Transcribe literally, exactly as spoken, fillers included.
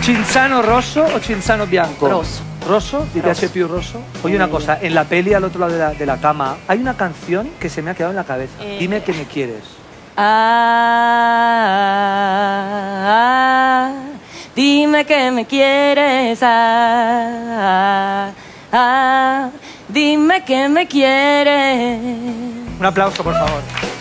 Cinzano rosso o Cinzano bianco? Rosso. ¿Rosso? ¿Ti piace più rosso? Oye, una cosa, en la peli al otro lado de la, de la cama hay una canción que se me ha quedado en la cabeza. Eh. Dime que me quieres. Ah, dime que me quieres. Ah, ah, dime que me quieres. Un aplauso, por favor.